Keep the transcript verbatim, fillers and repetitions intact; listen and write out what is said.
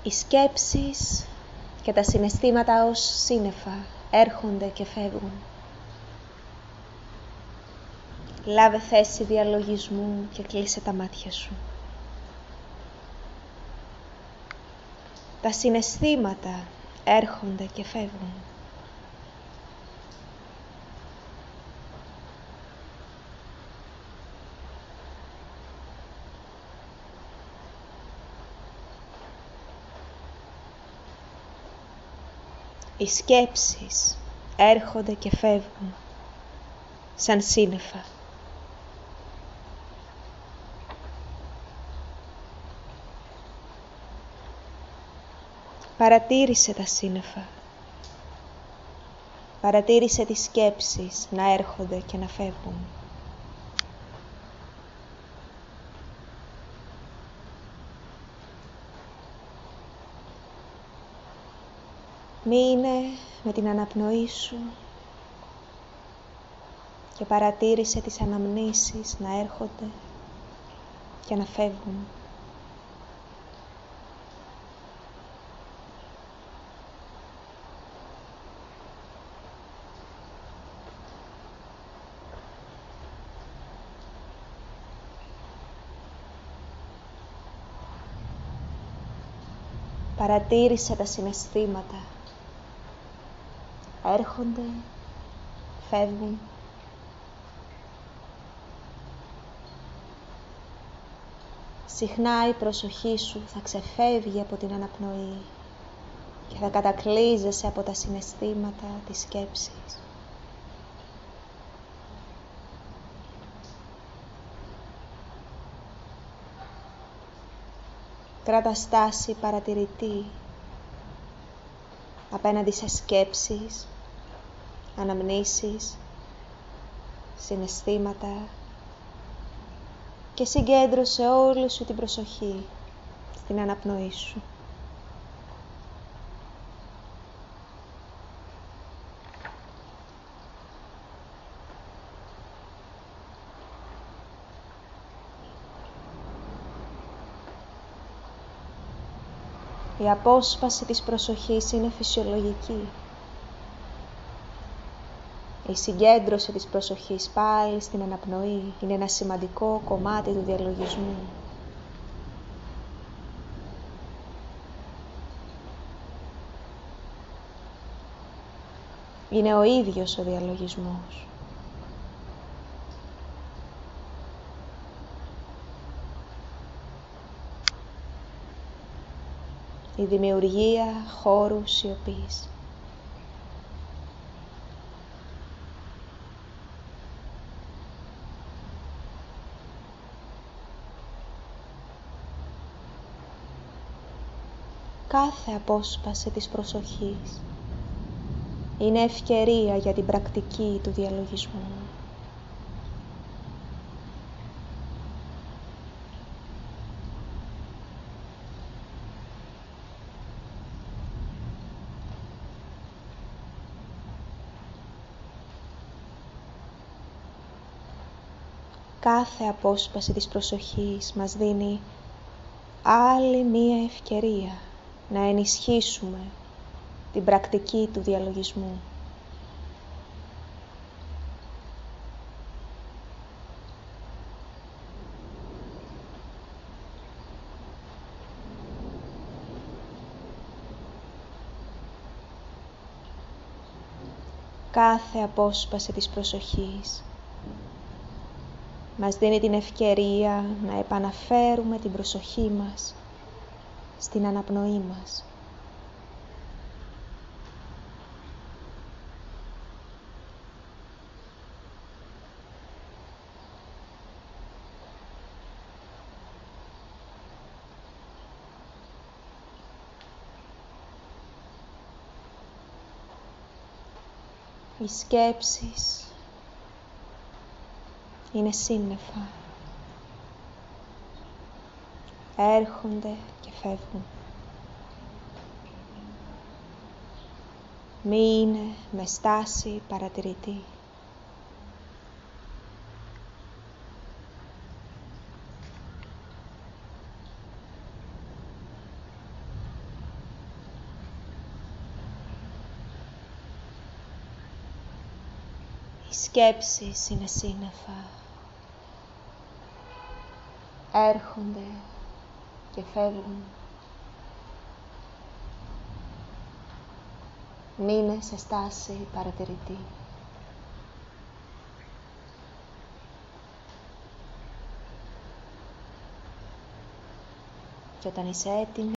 Οι σκέψεις και τα συναισθήματα ως σύννεφα έρχονται και φεύγουν. Λάβε θέση διαλογισμού και κλείσε τα μάτια σου. Τα συναισθήματα έρχονται και φεύγουν. Οι σκέψεις έρχονται και φεύγουν σαν σύννεφα. Παρατήρησε τα σύννεφα. Παρατήρησε τις σκέψεις να έρχονται και να φεύγουν. Μείνε με την αναπνοή σου και παρατήρησε τις αναμνήσεις να έρχονται και να φεύγουν. Παρατήρησε τα συναισθήματα. Έρχονται, φεύγουν. Συχνά η προσοχή σου θα ξεφεύγει από την αναπνοή και θα κατακλείζεσαι από τα συναισθήματα της σκέψης. Κράτα στάση παρατηρητή απέναντι σε σκέψεις, αναμνήσεις, συναισθήματα και συγκέντρωσε όλη σου την προσοχή στην αναπνοή σου. Η απόσπαση της προσοχής είναι φυσιολογική. Η συγκέντρωση της προσοχής πάλι στην αναπνοή είναι ένα σημαντικό κομμάτι του διαλογισμού. Είναι ο ίδιος ο διαλογισμός. Η δημιουργία χώρου σιωπής. Κάθε απόσπαση της προσοχής είναι ευκαιρία για την πρακτική του διαλογισμού. Κάθε απόσπαση της προσοχής μας δίνει άλλη μία ευκαιρία να ενισχύσουμε την πρακτική του διαλογισμού. Κάθε απόσπαση της προσοχής μας δίνει την ευκαιρία να επαναφέρουμε την προσοχή μας στην αναπνοή μας. Οι σκέψεις είναι σύννεφα. Έρχονται και φεύγουν. Μείνε με στάση παρατηρητή. Οι σκέψεις είναι σύννεφα. Έρχονται και φεύγουν. Μείνε σε στάση παρατηρητή. Και όταν είσαι έτοιμη,